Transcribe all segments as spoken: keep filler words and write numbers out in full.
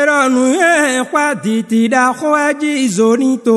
Eronu e kwa diti da khoaji zonito.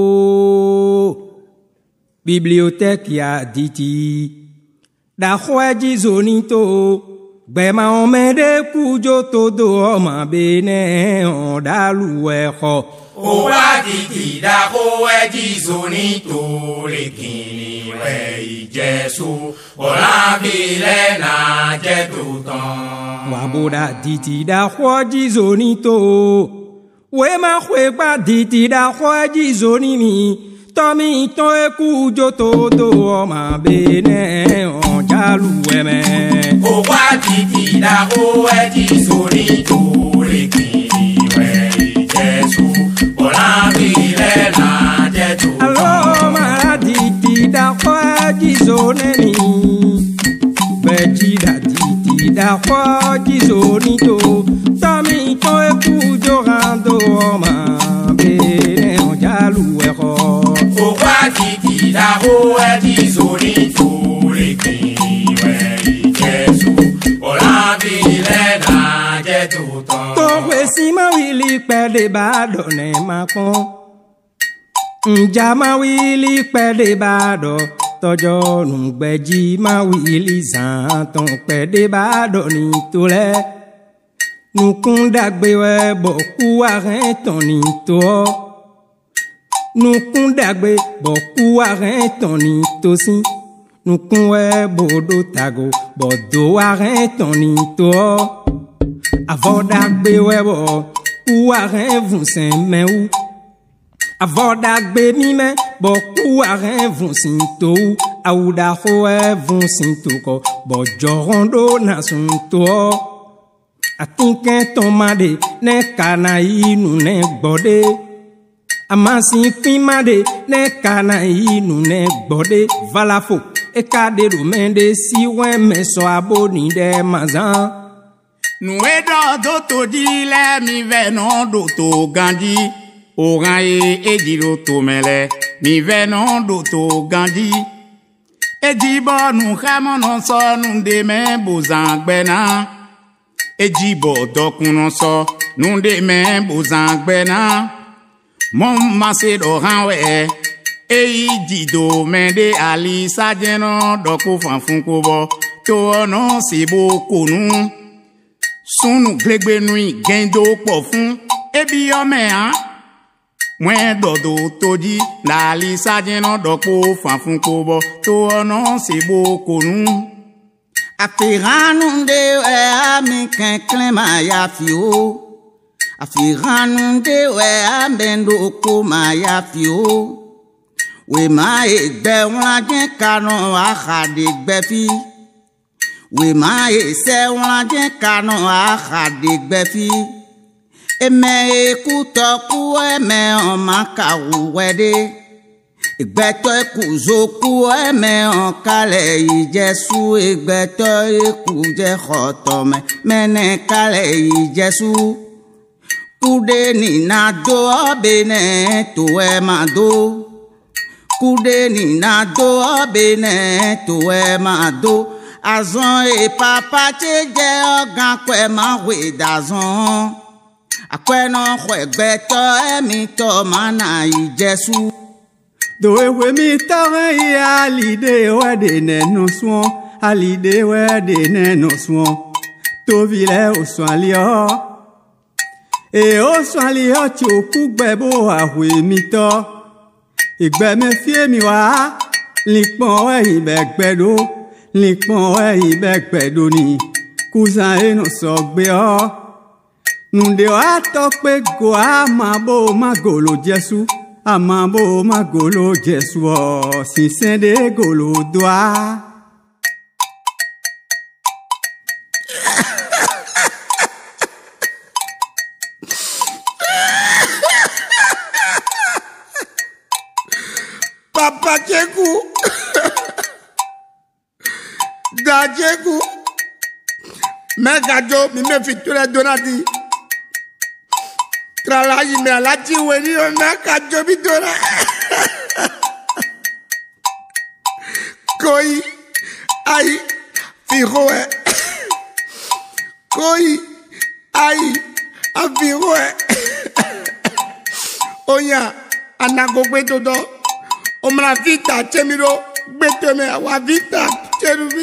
Bibliothèque ya diti da khoaji zonito. Bema omede kujo todo ma bene on daluwe kho. O wa diti da khoaji zonito lekini we Jesu. Ola bile na jetuton. Waboda diti da khoaji zonito. We ma khweba diti da khoaji zonimi. Tomi to e kujo todo ma bene on daluwe me. O wa diti da khoaji zonito lekini we Jesu. Ola bile na jetuton. Allo ma diti da khoaji zonemi. Beji da diti da khoaji zonito. Tomi to e kujo rando ma bene on daluwe kho. O wa diti da khoaji zonito lekini we Jesu. Ola bile na jetuton. Towe si ma wili pede bado ne makon. Nja ma wili pede bado. Tojo nungbeji ma wili zanton pede bado ni tole. Nukun dagbe we boku arenton ni to. Nukun dagbe boku arenton ni tosin. Nukun we bodo tago bodo arenton ni to. Avodagbe we bo ku aren vunsen me ou. Avodagbe mi me bo ku aren vunsin to. Aouda ho e vunsin to ko bo jorondo na sun to. Atinken tomade ne kana inu ne gbode. Amasin fimade ne kana inu ne gbode. Valafo e kade do mende si wen me so aboni de mazan. Nous aidons d'auto dile mi venons d'auto gandi. Oraye e di d'auto mele mi venons d'auto gandi. E di bo nous ramonon so nous de men bozang bena. E di bo dokunon so nous de men bozang bena. Mon masse doran we e di do men de ali sa jeno doku fanfun ko bo. To non si bo konu. Sunu glegbe nui gendo pofun ebi ome han mwen dodo toji la li sajeno dopo fanfun kobo to ono se bokonu afiranu de we ami kenklen ma ya fio afiranu de we ambendo ko ma ya fio we ma egbe won je kanu akade gbefi. We ma ese wọn jẹ kanu akade gbẹfi. Eme ekuto ku eme ọma kawu wẹde. Ìgbẹ́tọ̀ ekuzoku eme ọkalẹ̀ ìjẹsù. Ìgbẹ́tọ̀ ekujẹ xɔtọmẹ mẹnẹ kalẹ̀ ìjẹsù. Kude nina do ọbẹnẹ to ẹ ma do. Kude nina do ọbẹnẹ to ẹ ma do. Azon e papa che je ogan kwe ma we dazon. Akwe non kwe beto e mi to mana i Jesu. Do e we mi to e alide we de ne no swon. Alide we de ne no swon. To vile o swan li o. E o swan li o ti o ku gbebo a we mi to. Igbe me fie mi wa. Likpon we ibe gbedo. Likpon e ibe gbedoni kuzan e no so gbe o nunde o atokpe go amabo magolo Jesu amabo magolo Jesu o sisende golo doa. Papa Jeku Dajegu Mega jo mi me fiture donati. Trala yi me alaji weni o mega jo bi dona. Koi ai fi hoe. Koi ai afiwe oya anago gbetodo omra vita chemiro gbetome wa vita cherubi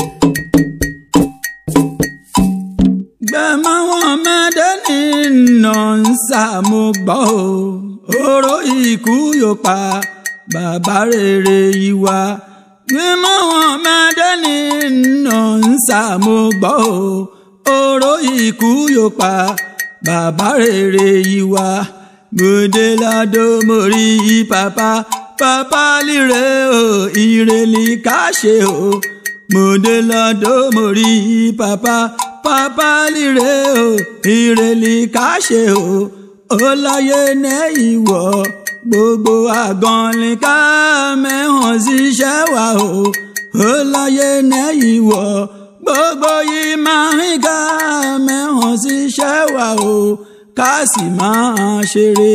gbẹ̀mọ́ wọn mẹ́dẹ́ni nọ́ọ̀nsà mo gbọ́ ọ̀rọ̀ ikú yóò pa bàbá rere yìí wá. gbẹ̀mọ́ wọn mẹ́dẹ́ni nọ́ọ̀nsà mo gbọ́ ọ̀rọ̀ ikú yóò pa bàbá rere yìí wá. gbòde ládò mo rí pàpà pàpà líre o ìrèlì ká ṣe o. gbòde ládò mo rí pàpà pàpà líre o ìrèlì ká ṣe o. ó láyé ní ìwọ gbogbo àgànlé ká mẹ́hàn síṣẹ́ wa o. ó láyé ní ìwọ gbogbo yìí máa ń ká mẹ́hàn síṣẹ́ wa o. ká sì máa ṣeré.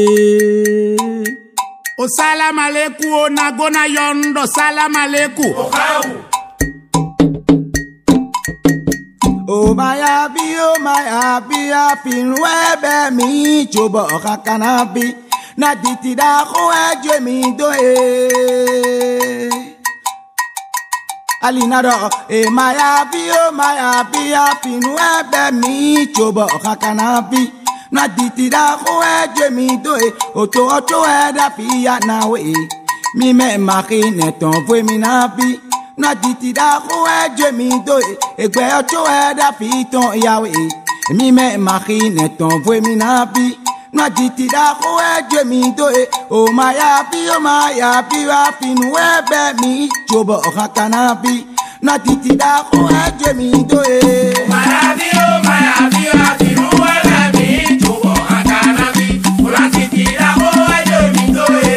o salam aleikum o nagona yondo salam aleikum o kawu o maya bi o maya bi a finu ebe mi jobo kakana bi na titi da ko eje mi do e alinado e maya bi o maya bi a finu ebe mi jobo kakana bi na titi da ko eje mi do e oto oto e da fi ya na we mi me makine ton fue mi na bi na titi da ko eje mi do e egbe oto e da fi ton yawe mi me makine ton fue mi na bi na titi da ko eje mi do e o maya bi o maya bi wa finu ebe mi jobo kakana bi na titi da ko eje mi do e maya bi o maya bi wa finu ebe mi jobo kakana bi na titi da ko eje mi do e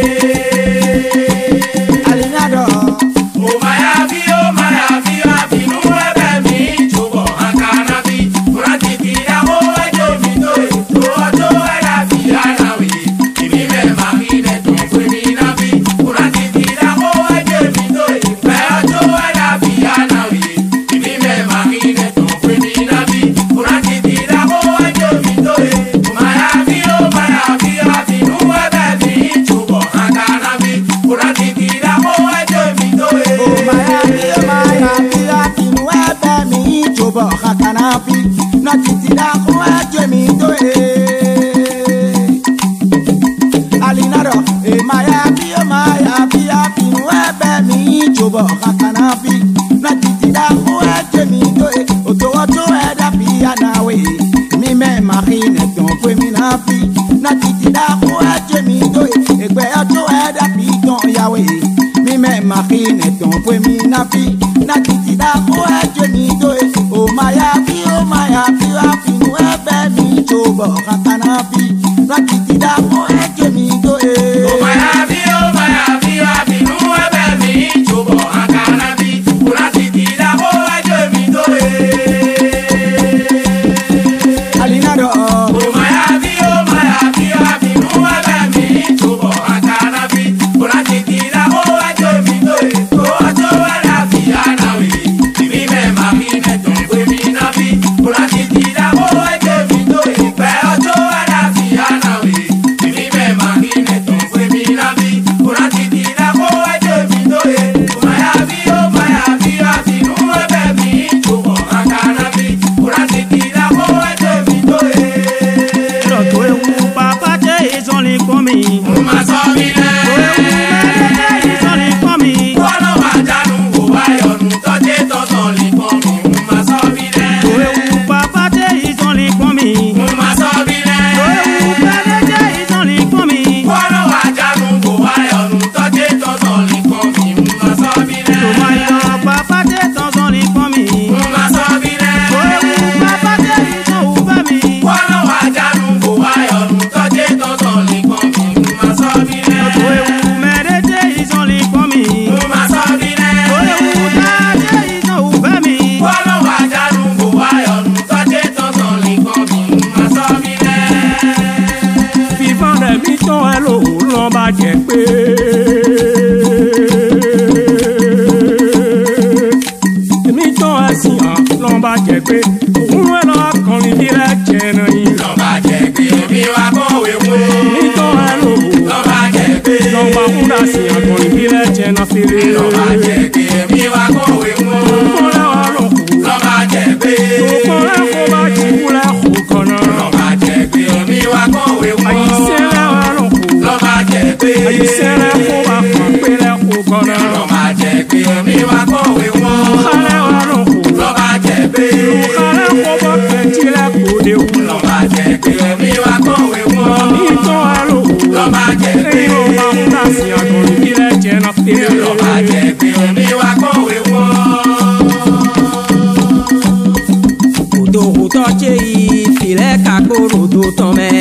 alinado o maya bi o maya bi wa finu ebe mi jobo kakana bi na titi da ko eje mi do e to to era fi ana wi mi me ma mi ne to fue mi na bi na titi da ko eje mi do e pe to era fi ana wi mi me ma mi ne to fue mi na bi na titi da ko eje mi do e maya bi o maya bi wa finu ebe mi jobo kakana bi na titi da ko eje mi do e o maya bi o maya bi wa finu ebe mi jobo kakana bi na titi da ko eje mi do e alinado e maya bi o maya bi wa finu ebe mi jobo kakana bi na titi da ko eje mi do e oto oto e da fi anawe mi me makine ton fue mi na fi na titi da ko eje mi do e egbe oto e da fi ton yawe mi me makine ton fue mi na fi na titi da ko eje mi do e o maya bi o maya bi wa finu ebe mi jobo kakana bi na titi da ko eje mi do e o maya bi o maya bi wa finu ebe mi jobo kakana bi na titi da ko eje mi do e alinado o maya bi o maya bi wa finu ebe mi jobo kakana bi na titi da ko eje mi do e to to era fi ana wi mi me ma mi ne to fue mi na bi na titi da ko eje mi do e pe to era fi ana wi mi me ma mi ne to fue mi na bi na titi da ko eje mi do e o maya bi o maya bi wa finu ebe mi jobo kakana bi na titi da ko eje mi do e tó ewu pàpà tẹ ìsọ̀lì kọ́ mi. mo ma sọ mi lẹ. tẹ ìsọ̀lì kọ́ mi. wọ́n wá jánu kó wá yọnu tọ́jú tọ́tọ̀ lè pọ̀ mi. mo ma sọ mi lẹ. tó ewu pàpà tẹ ìsọ̀lì kọ́ mi. mo ma sọ mi lẹ. tó ewu pàpà tẹ ìsọ̀lì kọ́ mi. wọ́n wá jánu kó wá yọnu tọ́jú tọ́tọ̀ lè pọ̀ mi. mo ma sọ mi lẹ. tó máa yọ pàpà tẹ ìsọ̀lì kọ́ mi. mo ma sọ mi lẹ. tó ewu pàpà tẹ ìsọ̀lì kọ́ mi. wọ́n wá jánu kó wá yọnu tọ́jú tọ́tọ̀ lè pọ̀ mi. mo ma sọ mi lẹ. tó ewu mẹ́rẹ̀ tẹ ìsọ̀lì kọ́ mi. mo ma sọ mi lẹ. tó ewu tá tẹ ìsọ̀lì mi. wọ́n wá jánu kó wá yọnu tọ́jú tọ́tọ̀ lè pọ̀ mi. mo ma sọ mi lẹ. fífọ́n rẹ̀ mi tán ẹ lò ó lọ́n bá jẹ́ pé. èmi tán ẹ sìn hàn lọ́n bá jẹ́ pé òun ẹ̀ lọ́ọ́ kọrin bí rẹ̀ jẹ́ náà yìí. sí àgbọ̀n ìbílẹ̀ jẹ́ náà fi rí. lọ́ba jẹ́ pé mi wá kọ̀wé wọn. Kúnlẹ̀ wà ló kù. lọ́ba jẹ́ pé. Kúnlẹ̀ kó bá jí kúnlẹ̀ kù kan náà. lọ́ba jẹ́ pé mi wá kọ̀wé wọn. Àyíṣẹ́lẹ̀ wà ló kù. lọ́ba jẹ́ pé. Àyíṣẹ́lẹ̀ kó bá kàn pélẹ̀ kù kan náà. lọ́ba jẹ́ pé mi wá kọ̀wé wọn. Kúnlẹ̀ wà ló kù. lọ́ba jẹ́ pé. Kúnlẹ̀ kó bá kàn jílẹ̀ kù dé wù. lọ́ba jẹ́ pé mi wá kọ̀wé wọn. Ìtọ́ wà ló kù. lọ́ba jẹ́ pé. Èyí ò máa ń dá sí àgbọ̀n ìbílẹ̀ jẹ́ náà fi rí. lọ́ba jẹ́ pé mi wá kọ̀wé wọn. Òtòkùtọ̀ ṣe ìfìlẹ̀ kakoro tó tán mẹ́.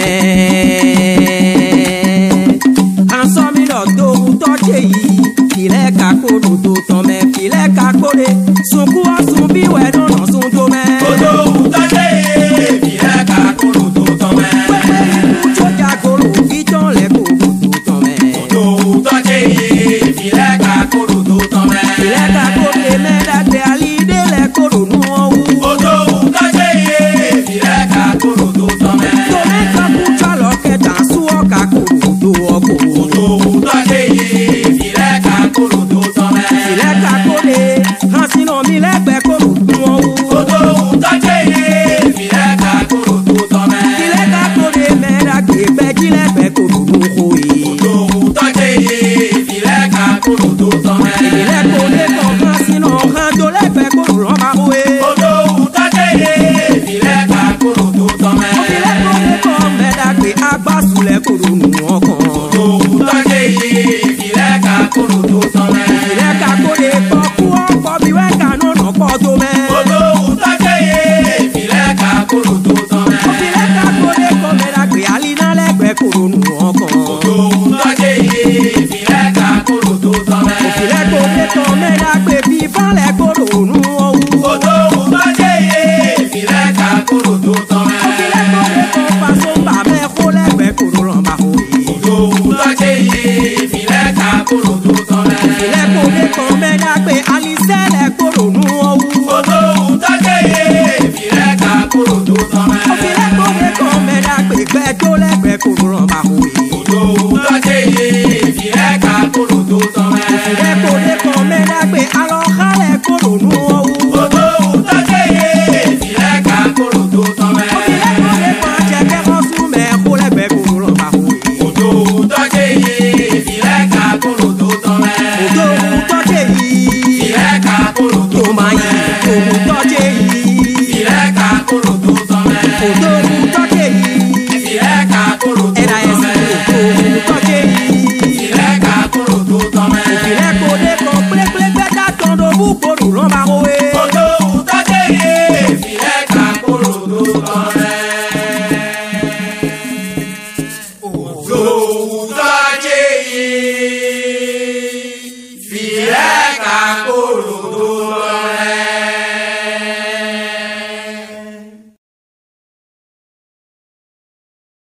Ansọ́mílọ̀ tòkùtọ̀ ṣe ìfìlẹ̀ kakoro tó tán mẹ́. Fìlẹ̀ kakore sunkún ọ̀sùn bí wẹ̀dùn náà sun tó mẹ́. odò òkútọ́jẹ́ ìbílẹ̀ kakoro tó tán mẹ́. Pẹ́pẹ́ ikú tó jagoro ìtàn lẹ́kọ̀ọ́ tó tán mẹ́. odò òkútọ́jẹ́ ìbílẹ̀ kakoro tó tán mẹ́. Fìlẹ̀ kakore mẹ́dàgbé alídé lẹ́kọ̀ọ́ nù ọ̀hún. odò òkútọ́jẹ́ ìbílẹ̀ kakoro tó tán mẹ́. Tòmẹ́ kakú tsalọ̀ kẹta súwọ́ kakoro tó ọkọ̀. odò òkútọ́jẹ́ ìbílẹ̀ kakoro tó tán mẹ́. Fìlẹ̀ kakore hasinà mi lẹ́gbẹ̀ẹ́ koro nù ọ̀hún. odò òkútọ́jẹ́ ìbílẹ̀ kakoro tó tán mẹ́. Fìlẹ̀ kakore mẹ́dàgbé gbẹ́jílẹ̀ bẹ́ẹ̀ koro nù ọ̀hún. odò òkútọ́jẹ́ ìbílẹ̀ kakoro tó tán mẹ́. Ìbílẹ̀ kore kan hasinà hàn tó lẹ́gbẹ̀ẹ́ koro lọ́ba wé. odò òkútọ́jẹ́ ìbílẹ̀ kakoro tó tán mẹ́. Ìbílẹ̀ kore kan mẹ́dàgbé agbásùlẹ̀ koro nù ọkàn. odò òkútọ́jẹ́ ìbílẹ̀ kakoro tó tán mẹ́. Ìbílẹ̀ kakore kọ́ kú ọkọ̀ bí wẹ́ẹ̀ka náà nà kọ́ tó mẹ́. odò òkútọ́jẹ́ ìbílẹ̀ kakoro tó tán mẹ́. Ìbílẹ̀ kakore kan mẹ́dàgbé alínà lẹ́gbẹ̀ẹ́ koro nù ọkàn. odò òkútọ́jẹ́ ìbílẹ̀ kakoro tó tán mẹ́. Ìbílẹ̀ kore kan mẹ́dàgbé bí falẹ̀ koro nù ọ̀hún. odò òkútọ́jẹ́ ìbílẹ̀ kakoro tó tán mẹ́. Ìbílẹ̀ kore kan fasomba mẹ́kó lẹ́gbẹ̀ẹ́ koro lọ́ba wé. odò òkútọ́jẹ́ ìbílẹ̀ kakoro tó tán mẹ́. Ìbílẹ̀ kore kan mẹ́dàgbé alisẹ́lẹ̀ koro nù ọ̀hún. odò òkútọ́jẹ́ ìbílẹ̀ kakoro tó tán mẹ́. Ìbílẹ̀ kore kan mẹ́dàgbé gbẹ́jọ́ lẹ́gbẹ̀ẹ́ koro lọ́ba